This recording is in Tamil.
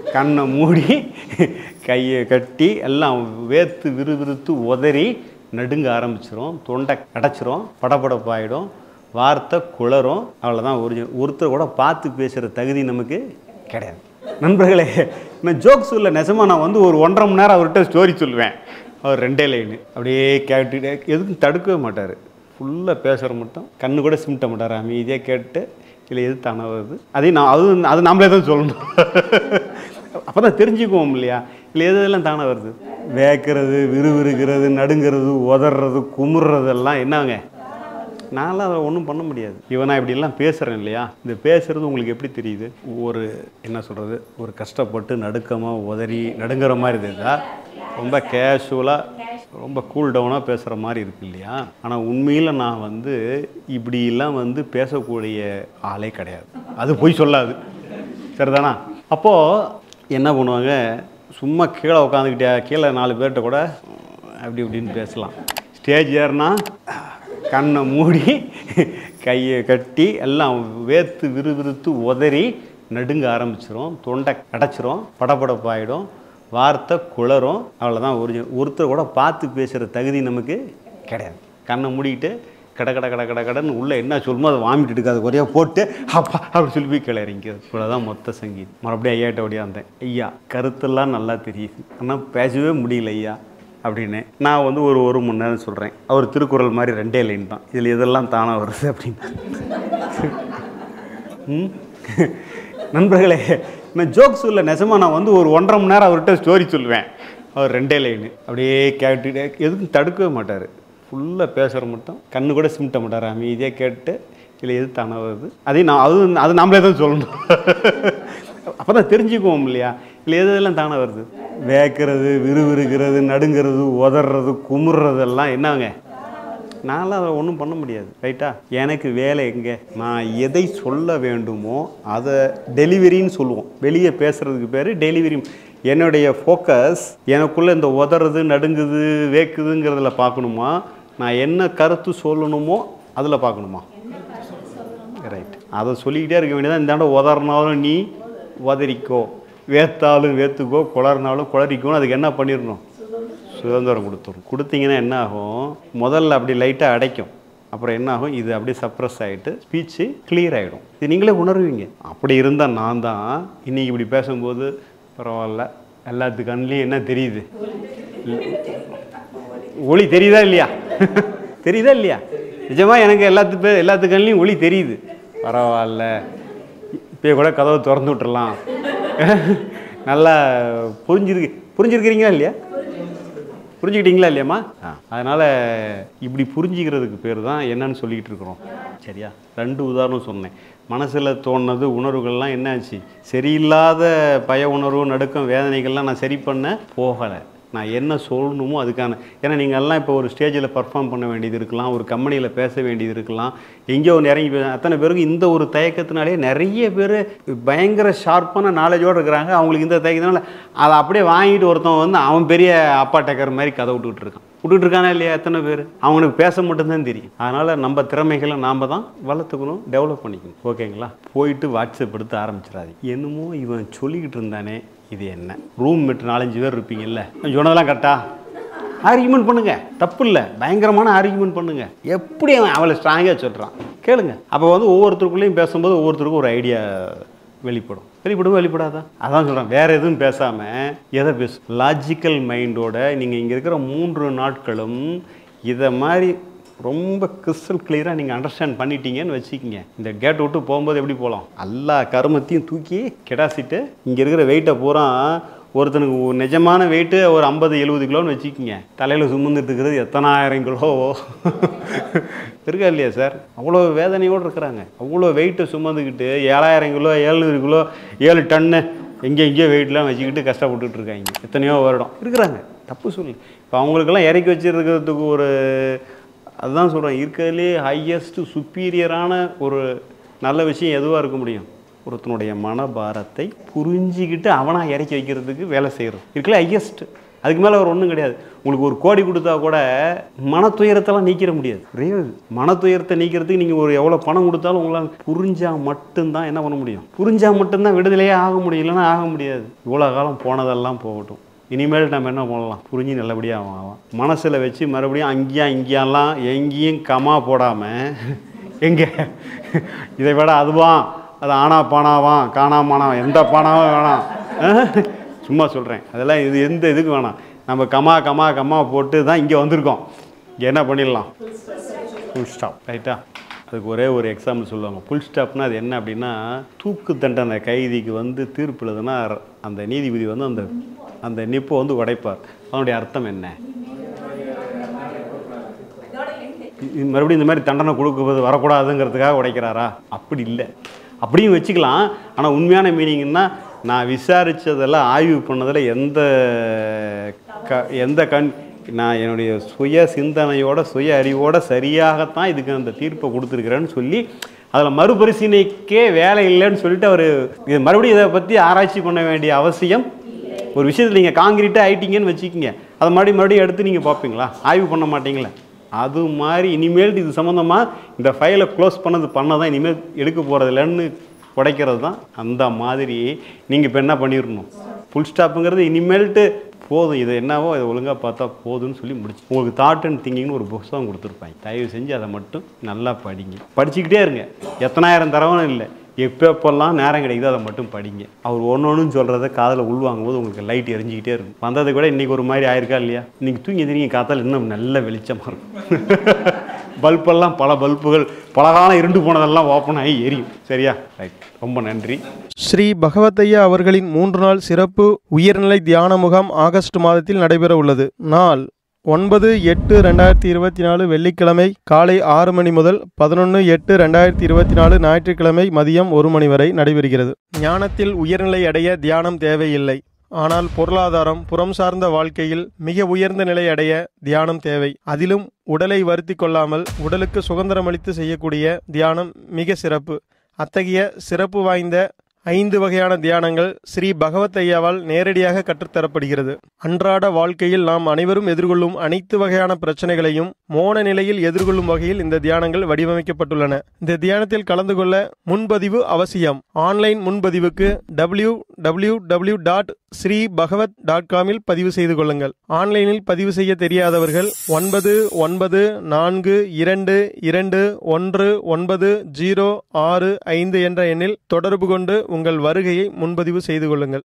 கண்ணை மூடி கையை கட்டி எல்லாம் வேர்த்து விறுவிறுத்து உதறி நடுங்க ஆரம்பிச்சிரும், தொண்டை அடைச்சிரும், படபடப்பாயிடும், வார்த்தை குளரும். அவ்வளோதான். ஒருத்தர் கூட பார்த்து பேசுகிற தகுதி நமக்கு கிடையாது. நண்பர்களே, நான் ஜோக்ஸ் இல்லை, நெசமாக நான் வந்து ஒரு 1.5 மணி நேரம் அவர்கிட்ட ஸ்டோரி சொல்லுவேன். அவர் 2 லைனு அப்படியே கேட்டுட்டு எதுக்கும் தடுக்கவே மாட்டார். ஃபுல்லாக பேசுகிற மட்டும் கண்ணு கூட சிமிட்ட மாட்டார். அமைதியாக கேட்டு இல்லை எது தானே வருது அதையும் அது நம்மளே தான் சொல்லணும். அப்போ தான் தெரிஞ்சுக்குவோம் இல்லையா, இல்லை எதெல்லாம் தானே வருது. வேக்கிறது, விறுவிறுக்கிறது, நடுங்கிறது, உதறது, குமுறுறதெல்லாம் என்னங்க, நான்லாம் அதை ஒன்றும் பண்ண முடியாது. இவனா இப்படிலாம் பேசுகிறேன் இல்லையா, இந்த பேசுகிறது உங்களுக்கு எப்படி தெரியுது? ஒரு என்ன சொல்கிறது, ஒரு கஷ்டப்பட்டு நடுக்கமாக உதறி நடுங்கிற மாதிரி இருந்தா ரொம்ப கேஷுவலாக ரொம்ப கூல் டவுனாக பேசுகிற மாதிரி இருக்கு இல்லையா. ஆனால் உண்மையில் நான் வந்து இப்படிலாம் வந்து பேசக்கூடிய ஆளே கிடையாது. அது போய் சொல்லாது, சரிதானா? அப்போது என்ன பண்ணுவாங்க, சும்மா கீழே உட்காந்துக்கிட்டே கீழே 4 பேர்கிட்ட கூட அப்படி இப்படின்னு பேசலாம். ஸ்டேஜ் ஏறினா கண்ணை மூடி கையை கட்டி எல்லாம் வேர்த்து விறுவிறுத்து உதறி நடுங்க ஆரம்பிச்சிரும், தொண்டை அடைச்சிரும், படபடப்பாயிடும், வார்த்தை குளரும். அவ்வளோதான். ஒருத்தர் கூட பார்த்து பேசுகிற தகுதி நமக்கு கிடையாது. கண்ணை மூடிக்கிட்டு கடன்னு உள்ளே என்ன சொல்லுமோ அதை வாமிட்டு எடுக்காது, ஒரே போட்டு அப்பா அப்படி சொல்லி போய் கீழே இறங்கிது. இவ்வளோதான் மொத்த சங்கீதம். மறுபடியும் ஐயாட்ட ஓடியா இருந்தேன். ஐயா கருத்தெல்லாம் நல்லா தெரியுது, ஆனால் பேசவே முடியல ஐயா அப்படின்னு. நான் வந்து ஒரு மணி நேரம் சொல்கிறேன். அவர் திருக்குறள் மாதிரி 2 லைன் தான், இதில் இதெல்லாம் தானாக வருது அப்படின்னு. நண்பர்களே, நான் ஜோக்ஸ் இல்லை, நெசமாக நான் வந்து ஒரு 1.5 மணி நேரம் அவர்கிட்ட ஸ்டோரி சொல்லுவேன். அவர் 2 லைனு அப்படியே கேட்டுட்டு எதுக்கும் தடுக்கவே மாட்டார். ஃபுல்லாக பேசுகிற மட்டும் கண்ணு கூட சிமிட்ட மாட்டார். அமைதியாக கேட்டு இல்லை எது தானே வருது அதையும் அது நம்மளே தான் சொல்லணும். அப்போ தான் தெரிஞ்சுக்குவோம் இல்லையா, இல்லை எதெல்லாம் தானே வருது. வேக்கிறது, விறுவிறுக்கிறது, நடுங்கிறது, உதறது, குமுறுறதெல்லாம் என்னங்க, நான்லாம் அதை ஒன்றும் பண்ண முடியாது. ரைட்டா? எனக்கு வேலை எங்கே, நான் எதை சொல்ல வேண்டுமோ அதை டெலிவரின்னு சொல்லுவோம். வெளியே பேசுகிறதுக்கு பேர் டெலிவரி. என்னுடைய ஃபோக்கஸ் எனக்குள்ளே இந்த உதறது, நடுங்குது, வேக்குதுங்கிறதுல பார்க்கணுமா, நான் என்ன கருத்து சொல்லணுமோ அதில் பார்க்கணுமா? ரைட். அதை சொல்லிக்கிட்டே இருக்க வேண்டியதான். இந்தாண்ட உதறினாலும் நீ உதறிக்கோ, வேர்த்தாலும் வேர்த்துக்கோ, குளறினாலும் குளறிக்கோன்னு அதுக்கு என்ன பண்ணிடணும்? சுதந்திரம் கொடுத்தீங்கன்னா என்ன ஆகும், முதல்ல அப்படி லைட்டாக அடைக்கும், அப்புறம் என்ன ஆகும், இது அப்படியே சப்ரஸ் ஆகிட்டு ஸ்பீச்சு கிளியர் ஆகிடும். இது நீங்களே உணர்வீங்க. அப்படி இருந்தால் நான் தான் இன்றைக்கி இப்படி பேசும்போது பரவாயில்ல, எல்லாத்து கண்லேயும் என்ன தெரியுது, ஒளி தெரியுதா இல்லையா? தெரியுதா இல்லையா? நிஜமாக எனக்கு எல்லாத்து கண்லேயும் ஒளி தெரியுது. பரவாயில்ல, இப்போ கூட கதவை திறந்து விட்டுறலாம். நல்லா புரிஞ்சிருக்கிறீங்களா இல்லையா? புரிஞ்சுக்கிட்டீங்களா இல்லையாம்மா? அதனால் இப்படி புரிஞ்சிக்கிறதுக்கு பேர் தான் என்னன்னு சொல்லிக்கிட்டு இருக்கிறோம். சரியா? 2 உதாரணம் சொன்னேன். மனசில் தோணுனது உணர்வுகள்லாம் என்னாச்சு, சரியில்லாத பய உணர்வு, நடுக்கம், வேதனைகள்லாம் நான் சரி பண்ண போகலை. நான் என்ன சொல்லணுமோ அதுக்கான, ஏன்னா நீங்கள் எல்லாம் இப்போ ஒரு ஸ்டேஜில் பர்ஃபார்ம் பண்ண வேண்டியது இருக்கலாம், ஒரு கம்பெனியில் பேச வேண்டியது இருக்கலாம், எங்கேயோ ஒன்று இறங்கி அத்தனை பேருக்கு இந்த ஒரு தயக்கத்தினாலே நிறைய பேர் பயங்கர ஷார்ப்பான நாலேஜோடு இருக்கிறாங்க. அவங்களுக்கு இந்த தயக்கத்தினால அதை அப்படியே வாங்கிட்டு ஒருத்தன் வந்து அவன் பெரிய அப்பா டேக்கர் மாதிரி கதை விட்டுட்டு இருக்கானா இல்லையா? எத்தனை பேர் அவனுக்கு பேச மட்டும்தான் தெரியும். அதனால் நம்ம திறமைகளை நாம் தான் வளர்த்துக்கணும், டெவலப் பண்ணிக்கணும். ஓகேங்களா? போயிட்டு வாட்ஸ்அப் எடுத்து ஆரம்பிச்சிடாது. என்னமோ இவன் சொல்லிக்கிட்டு இருந்தானே, இது என்ன, ரூம் மேட் 4-5 பேர் இருப்பீங்கல்ல, சொன்னதெல்லாம் கரெக்டா, ஆர்கியூமெண்ட் பண்ணுங்க, தப்பு இல்லை, பயங்கரமான ஆர்கியூமெண்ட் பண்ணுங்க. எப்படி அவளை ஸ்ட்ராங்காக சொல்கிறான் கேளுங்க. அப்போ வந்து ஒவ்வொருத்தருக்குள்ளேயும் பேசும்போது ஒவ்வொருத்தருக்கும் ஒரு ஐடியா வெளிப்படாதான். அதான் சொல்கிறேன், வேறு எதுவும் பேசாமல் எதை பேசும், லாஜிக்கல் மைண்டோட நீங்கள் இங்கே இருக்கிற 3 நாட்களும் இதை மாதிரி ரொம்ப கிறிஸ்டல் கிளியராக நீங்கள் அண்டர்ஸ்டாண்ட் பண்ணிட்டீங்கன்னு வச்சுக்கிங்க. இந்த கேட் விட்டு போகும்போது எப்படி போகலாம், எல்லா கருமத்தையும் தூக்கி கிடாசிட்டு இங்கே இருக்கிற வெயிட்டை பூரா, ஒருத்தனுக்கு நிஜமான வெயிட்டு ஒரு 50-70 கிலோன்னு வச்சுக்கிங்க, தலையில் சுமந்துட்டு இருக்கிறது எத்தனாயிரம் கிலோவோ இருக்கா இல்லையா சார்? அவ்வளோ வேதனையோடு இருக்கிறாங்க. அவ்வளோ வெயிட்டை சுமந்துக்கிட்டு 7000 கிலோ, 700 கிலோ, 7 டன்னு எங்கேயோ வெயிட்லாம் வச்சுக்கிட்டு கஷ்டப்பட்டுட்டு இருக்காங்க. எத்தனையோ வருடம் இருக்கிறாங்க. தப்பு சொல்லி இப்போ அவங்களுக்கெல்லாம் இறக்கி வச்சுருக்கிறதுக்கு ஒரு, அதுதான் சொல்கிறேன், இருக்கிறதுலே ஹையஸ்ட்டு சுப்பீரியரான ஒரு நல்ல விஷயம் எதுவாக இருக்க முடியும்? ஒருத்தனுடைய மனபாரத்தை புரிஞ்சிக்கிட்டு அவனாக இறக்கி வைக்கிறதுக்கு வேலை செய்கிறது இருக்குல்ல ஹையஸ்ட்டு. அதுக்கு மேலே அவர் ஒன்றும் கிடையாது. உங்களுக்கு ஒரு கோடி கொடுத்தா கூட மன துயரத்தெல்லாம் நீக்கிற முடியாது. மன துயரத்தை நீக்கிறதுக்கு நீங்கள் ஒரு எவ்வளோ பணம் கொடுத்தாலும் உங்களால் புரிஞ்சால் மட்டும்தான் என்ன பண்ண முடியும். புரிஞ்சால் மட்டும்தான் விடுதலையே ஆக முடியும், இல்லைன்னா ஆக முடியாது. இவ்வளோ காலம் போனதெல்லாம் போகட்டும், இனிமேல் நம்ம என்ன பண்ணலாம், புரிஞ்சு நல்லபடியாக ஆகலாம். மனசில் வச்சு மறுபடியும் இங்கேயெல்லாம் எங்கேயும் கமா போடாமல் எங்கே இதை விட அதுவான், அது ஆனா பானாவான் காணாமானாவான், எந்த பானாவும் வேணாம், சும்மா சொல்கிறேன். அதெல்லாம் இது எந்த இதுக்கு வேணாம். நம்ம கமா போட்டு தான் இங்கே வந்திருக்கோம். இங்கே என்ன பண்ணிடலாம், ஃபுல் ஸ்டாப். ரைட்டா? அதுக்கு ஒரே ஒரு எக்ஸாம்பிள் சொல்லுவாங்க. ஃபுல் ஸ்டாப்னா அது என்ன அப்படின்னா, தூக்கு தண்டனை கைதிக்கு வந்து தீர்ப்பு எழுதுனா அந்த நீதிபதி வந்து அந்த அந்த நிப்பை வந்து உடைப்பார். அதனுடைய அர்த்தம் என்ன? மறுபடியும் இந்த மாதிரி தண்டனை கொடுக்குறது வரக்கூடாதுங்கிறதுக்காக உடைக்கிறாரா? அப்படி இல்லை. அப்படியும் வச்சுக்கலாம். ஆனால் உண்மையான மீனிங்னா, நான் விசாரித்ததெல்லாம் ஆய்வு பண்ணதில் நான் என்னுடைய சுய சிந்தனையோட சுய அறிவோட சரியாகத்தான் இதுக்கு அந்த தீர்ப்பை கொடுத்துருக்குறேன்னு சொல்லி அதில் மறுபரிசீலனைக்கே வேலை இல்லைன்னு சொல்லிட்டு அவர் இது மறுபடியும் இதை பற்றி ஆராய்ச்சி பண்ண வேண்டிய அவசியம். ஒரு விஷயத்தில் நீங்கள் காங்கிரீட்டாக ஆயிட்டீங்கன்னு வச்சுக்கிங்க, அதை மறுபடியும் எடுத்து நீங்கள் பார்ப்பீங்களா? ஆய்வு பண்ண மாட்டீங்களா? அது மாதிரி இனிமேல் இது சம்மந்தமாக இந்த ஃபைலை க்ளோஸ் பண்ணதான் இனிமேல் எடுக்க போகிறதில்லன்னு உடைக்கிறது தான். அந்த மாதிரி நீங்கள் இப்போ என்ன பண்ணிடணும், ஃபுல் ஸ்டாப்புங்கிறது இனிமேல்ட்டு போதும், இது என்னவோ இதை ஒழுங்காக பார்த்தா போதும்னு சொல்லி முடிச்சு. உங்களுக்கு தாட் அண்ட் திங்கிங்னு ஒரு புத்தகம் கொடுத்துருப்பாங்க. தயவு செஞ்சு அதை மட்டும் நல்லா படிங்க. படிச்சுக்கிட்டே இருங்க. எத்தனாயிரம் தரவும் இல்லை, எப்போல்லாம் நேரம் கிடைக்குதோ அதை மட்டும் படிங்க. அவர் ஒன்று சொல்கிறத காதில் உள்வாங்கும் போது உங்களுக்கு லைட் எரிஞ்சிக்கிட்டே இருக்கும். வந்தது கூட இன்றைக்கி ஒரு மாதிரி ஆயிருக்கா இல்லையா? இன்றைக்கி தூங்கி எதிரிங்க காத்தால் இன்னும் நல்ல வெளிச்சமாக இருக்கும். பல்பெல்லாம் பல பல்புகள் பலகாலம் இருண்டு போனதெல்லாம் ஓப்பன் ஆகி எரியும். சரியா? ரைட். ரொம்ப நன்றி. ஸ்ரீ பகவத்தையா அவர்களின் 3 நாள் சிறப்பு உயர்நிலை தியான முகாம் ஆகஸ்ட் மாதத்தில் நடைபெற உள்ளது. நாள் 9/8/2024 வெள்ளிக்கிழமை காலை 6 மணி முதல் 11/8/2024 ஞாயிற்றுக்கிழமை மதியம் 1 மணி வரை நடைபெறுகிறது. ஞானத்தில் உயர்நிலை அடைய தியானம் தேவையில்லை. ஆனால் பொருளாதாரம், புறம் சார்ந்த வாழ்க்கையில் மிக உயர்ந்த நிலை அடைய தியானம் தேவை. அதிலும் உடலை வருத்தி கொள்ளாமல் உடலுக்கு சுதந்திரம் அளித்து செய்யக்கூடிய தியானம் மிக சிறப்பு. அத்தகைய சிறப்பு வாய்ந்த 5 வகையான தியானங்கள் ஸ்ரீ பகவத்தையாவால் நேரடியாக கற்றுத்தரப்படுகிறது. அன்றாட வாழ்க்கையில் நாம் அனைவரும் எதிர்கொள்ளும் அனைத்து வகையான பிரச்சனைகளையும் மோன நிலையில் எதிர்கொள்ளும் வகையில் இந்த தியானங்கள் வடிவமைக்கப்பட்டுள்ளன. இந்த தியானத்தில் கலந்து கொள்ள முன்பதிவு அவசியம். ஆன்லைன் முன்பதிவுக்கு www.sribhagavat.com பதிவு செய்து கொள்ளுங்கள். ஆன்லைனில் பதிவு செய்ய தெரியாதவர்கள் 9992219065 என்ற எண்ணில் தொடர்பு கொண்டு உங்கள் வருகையை முன்பதிவு செய்து கொள்ளுங்கள்.